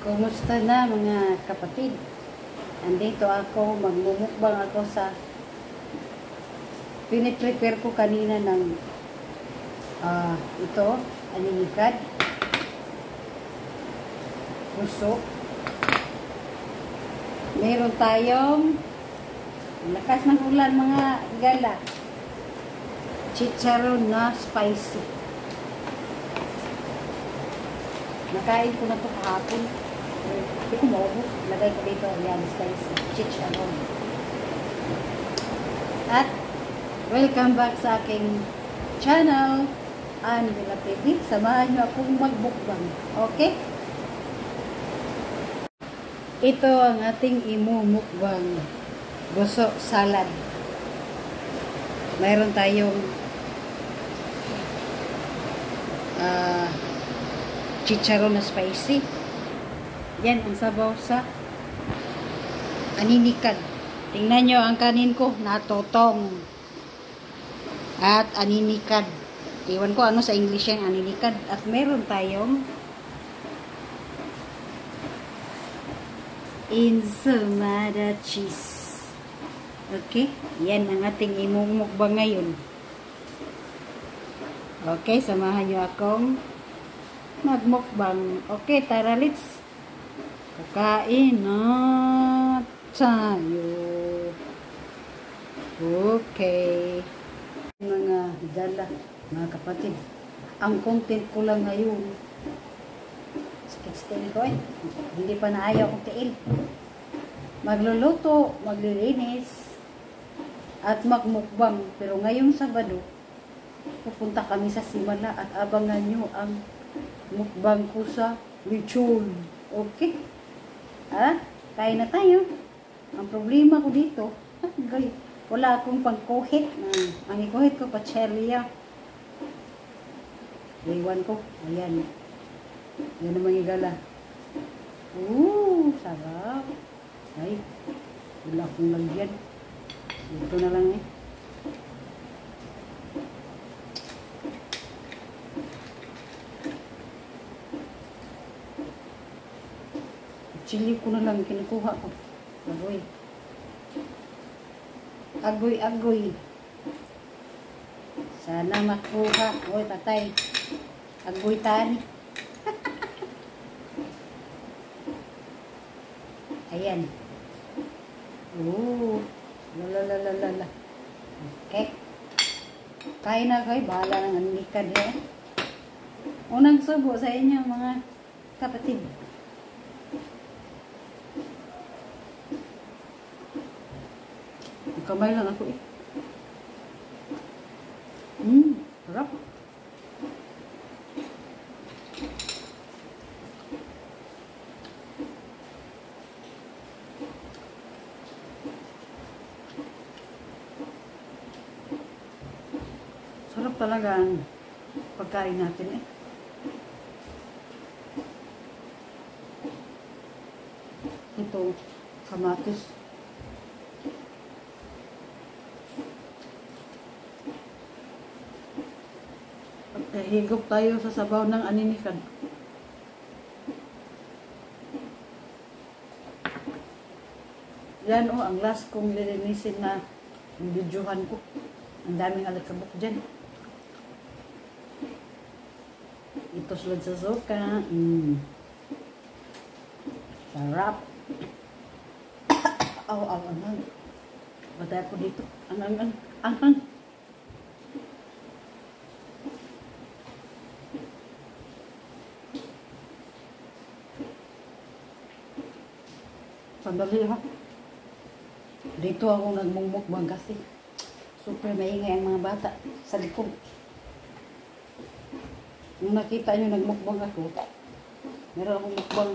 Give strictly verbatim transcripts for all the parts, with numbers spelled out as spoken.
Kumusta na mga kapatid? Andito ako, magmumukbang ako sa piniprepare ko kanina ng uh, ito, aninikad, puso. Meron tayong lakas ng ulan mga gala, chicharon na spicy. Nakain ko na ito kahapon. Hindi ko maubos. Lagay ko dito. Yan, spicy chicharon. At, welcome back sa aking channel. Angela T V. Samahan nyo akong magbukbang. Okay? Ito ang ating imumukbang. Guso salad. Mayroon tayong ah, uh, chicharon na spicy. Yan ang sabaw sa aninikad. Tingnan nyo ang kanin ko, natotong. At aninikad. Iwan ko ano sa English yung aninikad. At meron tayong ensumada cheese. Okay? Yan ang ating imumukbang ngayon. Okay, samahan nyo akong magmukbang. Okay, tara, let's kakain na tayo. Okay. Mga dala, mga kapatid, ang content ko lang ngayon, skits-tail ko eh. Hindi pa naayaw kong tiil. Magluluto, maglilinis, at magmukbang. Pero ngayong Sabado, pupunta kami sa Simala at abangan nyo ang mukbang ko sa lechon. Okay? Ah, kain na tayo. Ang problema ko dito, wala akong pangkuhit. Ang ikuhit ko, pachelya. Iwan ko. Ayan. Yan naman yung gala. Ooh, sarap. Ay, wala akong lagyan. Ito na lang eh. Chili ko na lang kinukuha ko. Agoy. Agoy, agoy. Sana makuha. Uy, patay. Agoy tani. Ayan. Ooh. Lalalalala. Okay. Kain na kayo. Bahala ng aninikad eh. Unang subo sa inyo mga kapatid. Kamay lang ako eh. Hmm, sarap. Sarap talaga ang pagkain natin eh. Ito, kamatis. Higop tayo sa sabaw ng aninikad. Yan o, oh, ang last kong lilinisin na videohan ko. Ang daming alikabok dyan. Ito sulad sa soka. Mm. Sarap. Aw, aw, anang. Batay ako dito. Anang, anang, anang. Sandali ha. Dito ako nagmumukbang kasi super maingay ang mga bata sa likod. Nung nakita nyo nagmukbang ako, meron akong mukbang.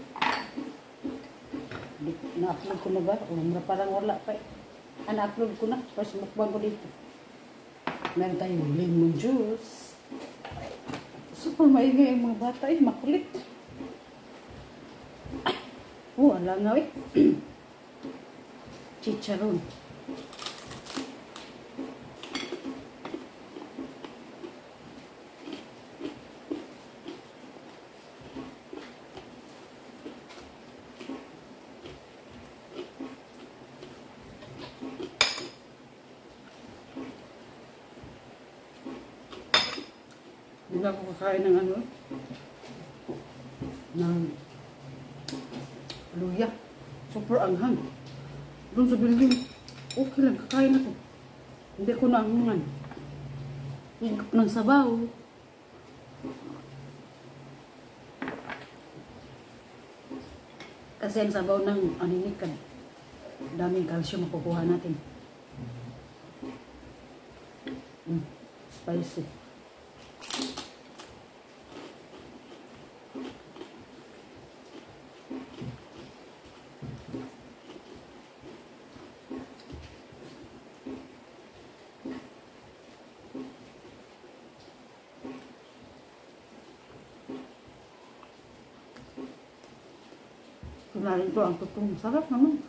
Na-upload ko na ba? O, parang wala pa eh. Ah, na-upload ko na. First mukbang ko dito. Meron tayong lemon juice. Super maingay ang mga bata eh. Makulit. Oh, alangaw eh. Chicharon. Hindi na ako kakain ng ano, ng luya. Super anghang. Doon sa building, okay lang, kakain ako. Hindi ko naangungan. Higop ng sabaw. Kasi ang sabaw ng aninikan, daming calcium makukuha natin. Mm, spicy. Kinain ko ang tutong. Sarap naman.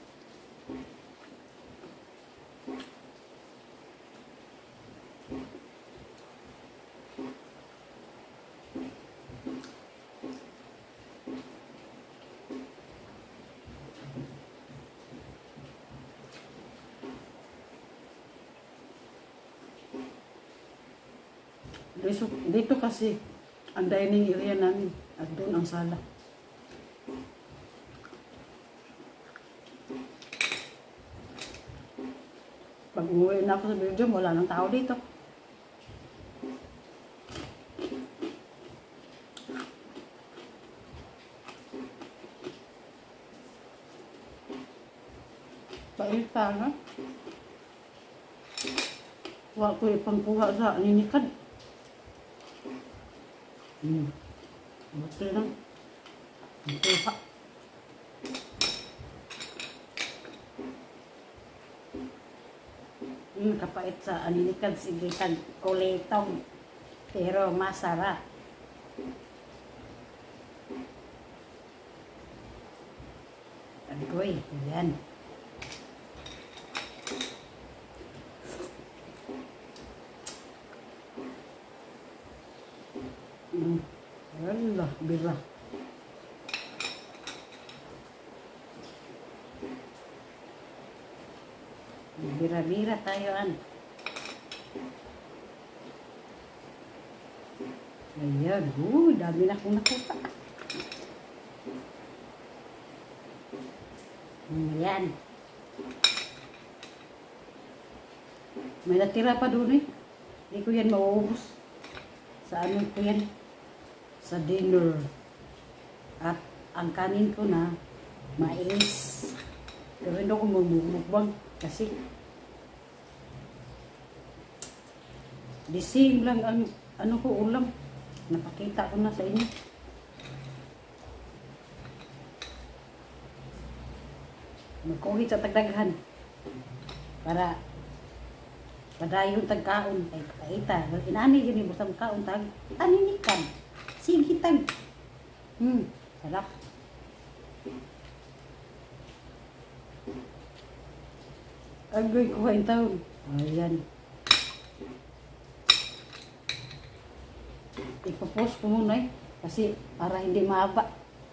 Dito, dito kasi ang dining area namin at doon ang sala. Pag umuwi na ako sa Belgium, wala nang tao dito. Paita na. Wala ko ipangkuha sa ninikad. Hmm. Buti lang. Kuha. Hmm, kapait sa aninikad, sigikan kuletong. Pero masarap. Agoy, yan. Hmm. Wala, bira. Bira-bira tayo an. Ayan, uh, dami na akong nakuha. Ayan. May natira pa doon eh. Hindi ko yan mauubos. Sa ano ko yan? Sa dinner. At ang kanin ko na mais. Pero hindi ko mamumukbang kasi the same lang ang ano ko ulam. Napakita ko na sa inyo. Magkuhit sa tagdaghan para padayon tagkaon ay kaita. Inani yun yung busang kaon tag aninikan. Sige tag. Hmm, sarap. Agoy kuhain taon. Ayan. Ipopost ko muna eh. Kasi para hindi mahaba.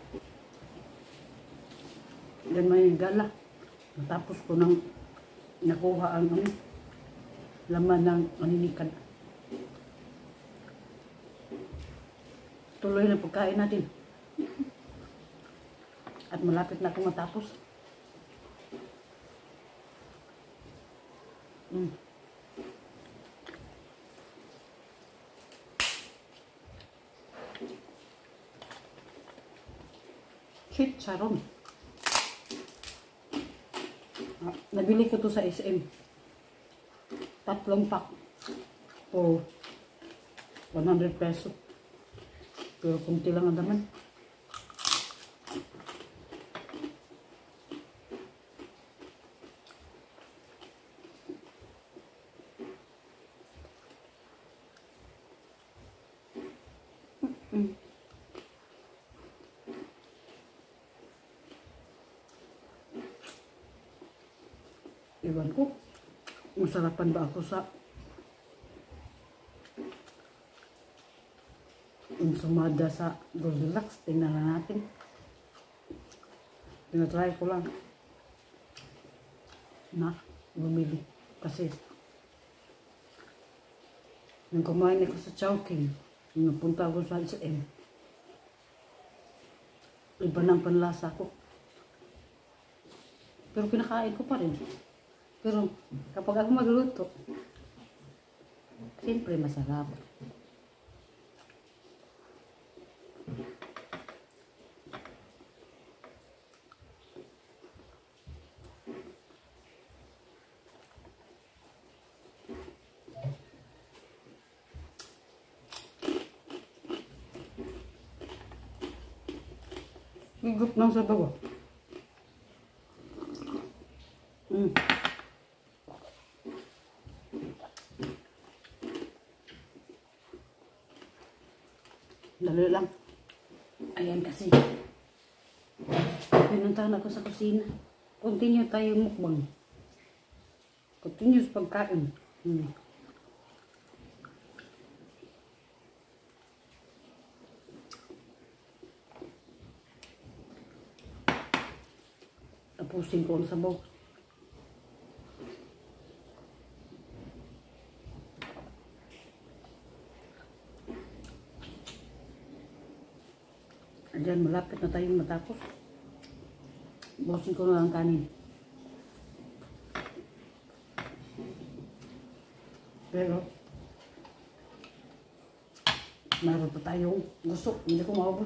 Yan may gala. Matapos ko nang nakuha ang ano, laman ng aninikan. Tuloy na pagkain natin. At malapit na akong matapos. Mm. Chicharon. Ah, nabili ko to sa S M. Tatlong pack for one hundred peso. Pero kunti lang ang laman. Mm. Iwan ko, masarapan ba ako sa insumada sa Goldilocks? Tingnan na natin. Tinatry ko lang na bumili kasi nung kumain ako sa Chowking, Napunta ako sa S M. Iba ng panlasa ko. Pero kinakain ko pa rin. Pero kapag ako magluto, siyempre masarap. Higup lang sa bawa. Mm. Dali lang. Ayan kasi. Pinuntahan ako sa kusina. Continue tayo mukbang. Continuous pagkain. Hmm. Tapusin ko ang sabaw. Ayan, malapit na tayong matapos. Busin ko na ang kanin. Pero, meron pa tayong gusto. Hindi ko maubos.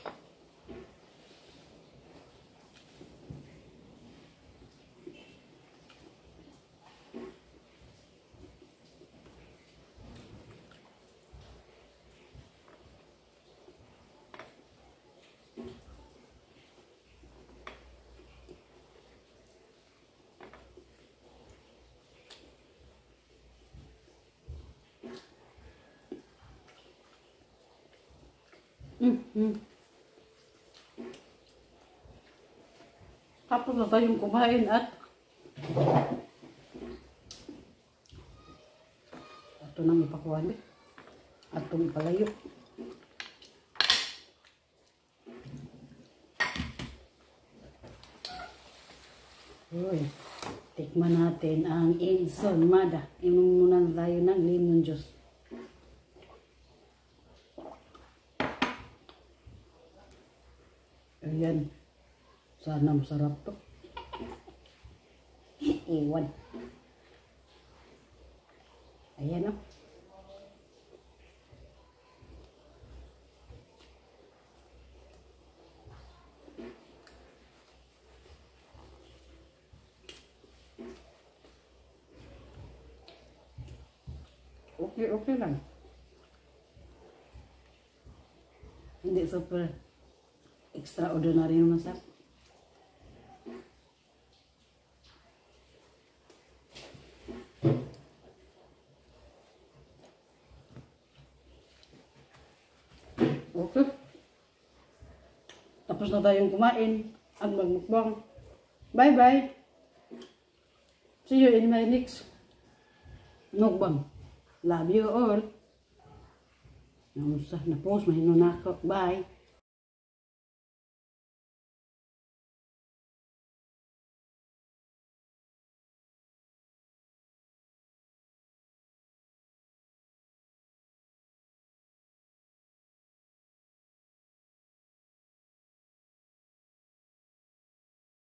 Mm, mm. Tapos na tayong kumain at ito nang ipakuhan eh. At itong ipalayo. Uy, tikman natin ang ensomada. Inom muna tayo ng lemon juice. Ayan. Sana masarap to. Iwan. Ayan o. Okay, okay lang. Hindi super extraordinary yung masarap. Okay. Tapos na tayong kumain at magmukbang. Bye-bye. See you in my next mukbang. Love you all. Namusta na post, mahino na ako. Bye.